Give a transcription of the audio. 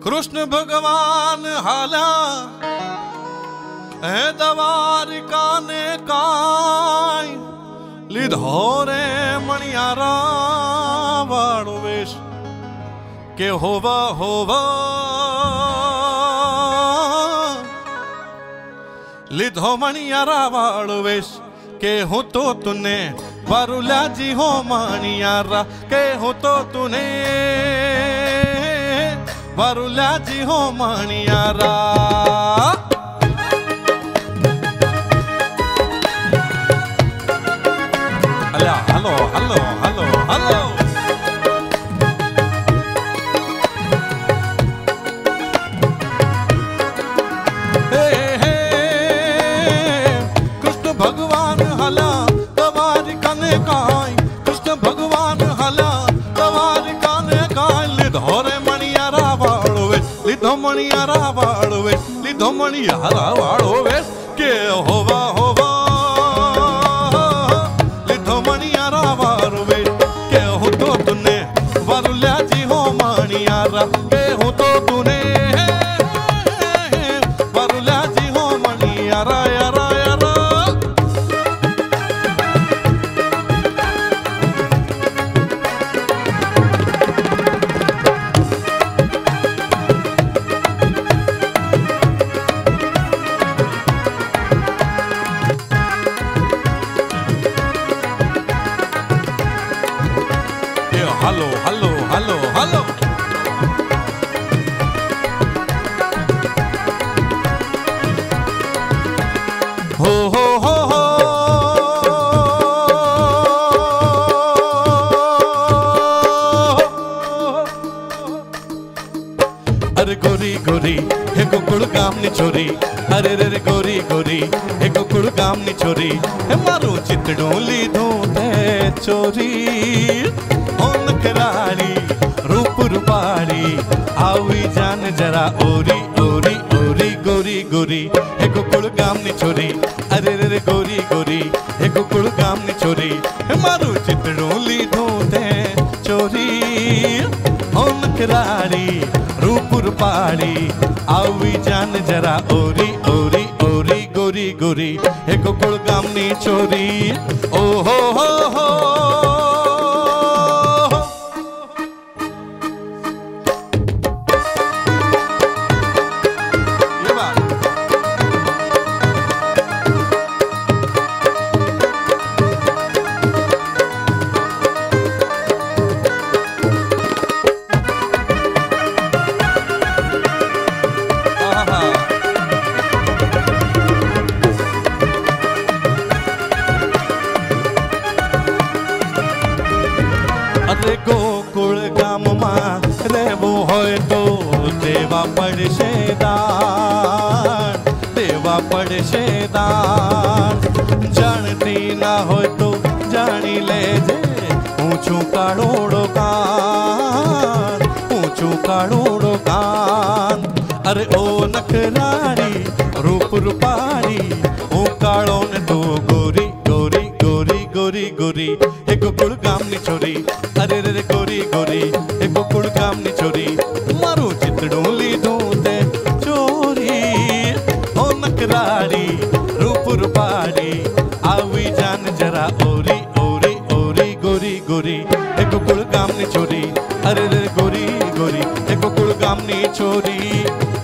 कृष्ण भगवान हाला है द्वारिका ने काय लीधो रे मणियारा वाळो वेश के होवा होवा लीधो मणियारा वाळो वेश के हो तो तूने वरुला जी हो मणियारा के हो तो तूने वरुला जी हो मणियारा hello hello hello hello Krishna भगवान हला तवारी कने काय कृष्ण भगवान हला तवारी कने काय लीधो रे मणियारा वाळो वे लीधो मणियारा वाळो वे लीधो मणियारा वाळो वे के होवा होवा लीधो मणियारा वाळो वे के हो तो तूने वरुला जी हो मणियारा के हो तो तूने वरुला जी हो मणियारा यारा यारा हेलो हेलो हेलो हेलो हो अरे गोरी गोरी हे गोकुल गामनी छोरी अरे रे गोरी गोरी हे गोकुल गामनी छोरी हे मारो चितड़ो लीधो ते चोरी कराड़ी रूप रूपाड़ी आवी जान जरा ओरी ओरी ओरी गोरी गोरी हे गोकुल गामनी छोरी अरे रे गोरी गोरी हे गोकुल गामनी छोरी हे मारू चितड़ो लीधो ते चोरी होन कराड़ी रूप रूपाड़ी आवी जान जरा ओरी ओरी ओरी गोरी गोरी हे गोकुल गामनी छोरी ओ हो अरे गोकुल गाम में रेवो होय तो देवा पड़शे दान देवा पड़शे दान जानती ना होय तो जानी लेजे ऊंचू काड़ोड़ो कान ऊंचू काड़ोड़ो कान अरे ओ नखराड़ी रूप रूपाड़ी ओ काड़ो ने तो गोरी गोरी गोरी गोरी गोरी हे गोकुल गामनी छोरी अरे रे गोरी गोरी हे गोकुल गामनी छोरी मारू चितड़ो लीधो ते चोरी ओ नखराड़ी रूप रूपाड़ी आवी जान जरा ओरी ओरी ओरी गोरी गोरी हे गोकुल गामनी छोरी अरे रे गोरी गोरी हे गोकुल गामनी छोरी